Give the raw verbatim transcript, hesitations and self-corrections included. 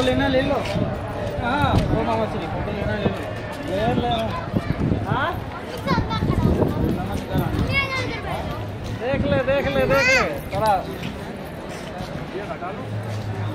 लेना ले लो। हाँ वो मामा चली फोटो लेना ले लो। ले ले हाँ देख ले देख ले देख ले थोड़ा ये हटा लो।